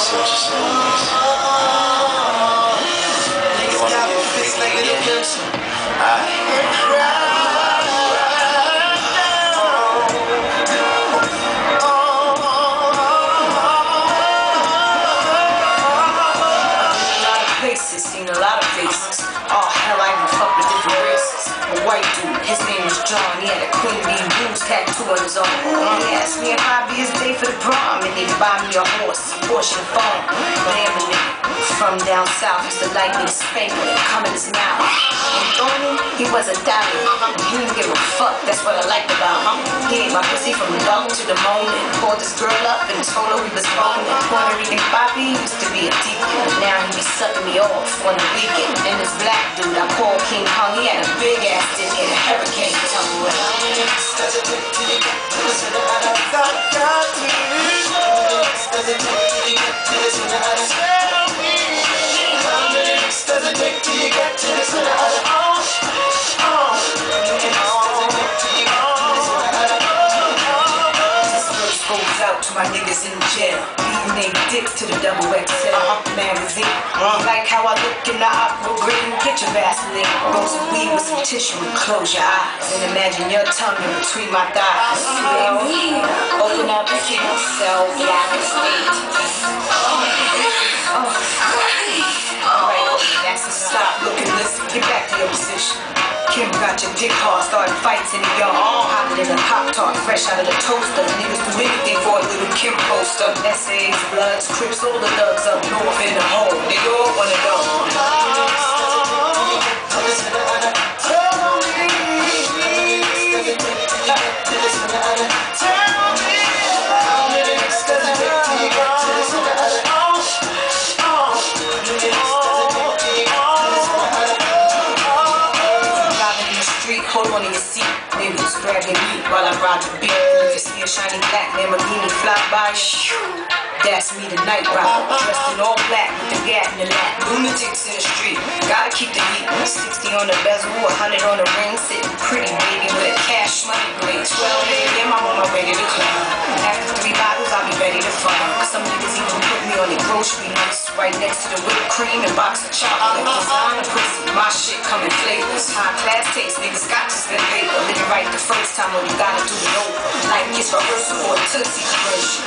see what you're saying, Mace. You want to get freaky again? Alright. Seen a lot of faces. Oh hell, I even fucked with different races. A white dude, his name was John. He had a Queen Bee Blues tattoo on his arm. He asked me if I'd be his day for the prom, and he'd buy me a horse, Porsche and phone. Damn a nigga from down south used to like me to spank him and come in his mouth. And Tony, he was a dolly. He didn't give a fuck. That's what I liked about him. He ate my pussy from dawn to the morning. Called this girl up and told her we was boning. Puerto Rican Papi used to be a deacon. Now he be sucking me off on the weekend. And this black dude I called King Kong, he had a big ass dick and a hurricane tumble with him. Out to my niggas in jail, beating they dick to the double XL magazine. Like how I look in the aqua green, get your Vaseline, roll some weed with some tissue and close your eyes, and imagine your tongue in between my thighs. Open up yourself like a state. Alright, that's a stop. Looking, listen, get back to your position. Kim got your dick hard, starting fights in the yard. Hotter than a Pop-Tart, fresh out of the toaster. Niggas do anything for a little Kim poster. Essays, Bloods, Crips, all the thugs up north in the hole. They all wanna know. Hold on to your seat, niggas grabbing me while I ride the beat. You can see a shiny black Lamborghini fly by. That's me, the night rider, dressed in all black with the gap in the lap. Lunatics in the street, gotta keep the heat. 60 on the bezel, 100 on the ring, sitting pretty baby with a cash money blade. 12 a.m. I'm on my way to the club. After 3 bottles, I'll be ready to fuck. Some niggas even put me on the grocery list, right next to the whipped cream and box of chocolate. Designer pussy, my shit come in flavors. High class taste, niggas got to spend paper. Live it right the first time when you gotta do it over. Like it's rehearsal or a Tootsie commercial.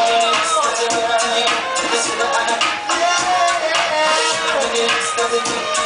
Does it